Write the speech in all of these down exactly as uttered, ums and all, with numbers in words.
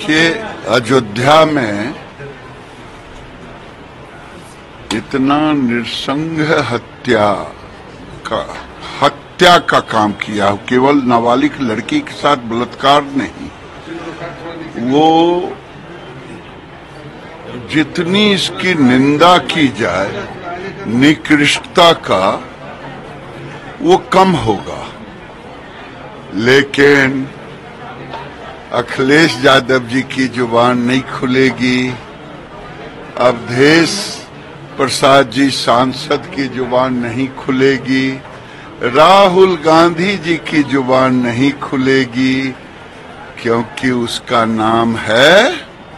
देखिए, अयोध्या में इतना नृशंस हत्या का हत्या का काम किया, केवल नाबालिग लड़की के साथ बलात्कार नहीं, वो जितनी इसकी निंदा की जाए निकृष्टता का वो कम होगा। लेकिन अखिलेश यादव जी की जुबान नहीं खुलेगी, अवधेश प्रसाद जी सांसद की जुबान नहीं खुलेगी, राहुल गांधी जी की जुबान नहीं खुलेगी, क्योंकि उसका नाम है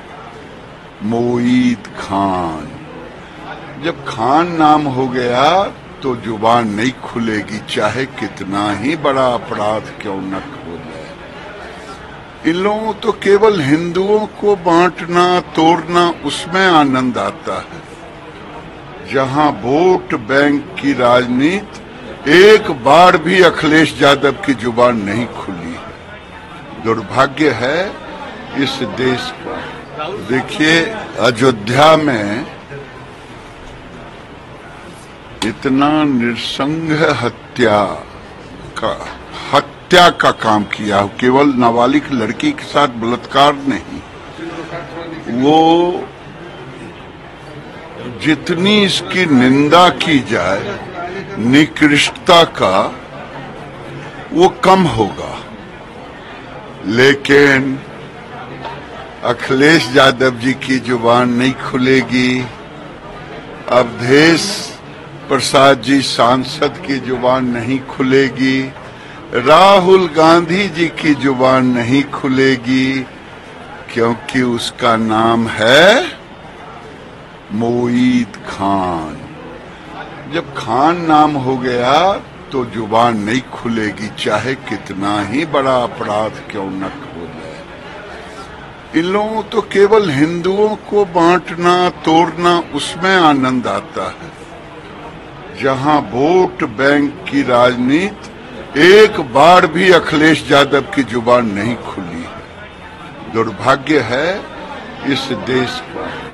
मोईद खान। जब खान नाम हो गया तो जुबान नहीं खुलेगी, चाहे कितना ही बड़ा अपराध क्यों न हो जाए। इन लोगों तो केवल हिंदुओं को बांटना तोड़ना उसमें आनंद आता है। जहां वोट बैंक की राजनीति, एक बार भी अखिलेश यादव की जुबान नहीं खुली है। दुर्भाग्य है इस देश का। देखिए, अयोध्या में इतना नृशंस हत्या का हत्या का काम किया, केवल नाबालिग लड़की के साथ बलात्कार नहीं, वो जितनी इसकी निंदा की जाए निकृष्टता का वो कम होगा। लेकिन अखिलेश यादव जी की जुबान नहीं खुलेगी, अवधेश प्रसाद जी सांसद की जुबान नहीं खुलेगी, राहुल गांधी जी की जुबान नहीं खुलेगी, क्योंकि उसका नाम है मोईद खान। जब खान नाम हो गया तो जुबान नहीं खुलेगी, चाहे कितना ही बड़ा अपराध क्यों न हो जाए। इन लोगों तो केवल हिंदुओं को बांटना तोड़ना उसमें आनंद आता है। जहां वोट बैंक की राजनीति, एक बार भी अखिलेश यादव की जुबान नहीं खुली है। दुर्भाग्य है इस देश का।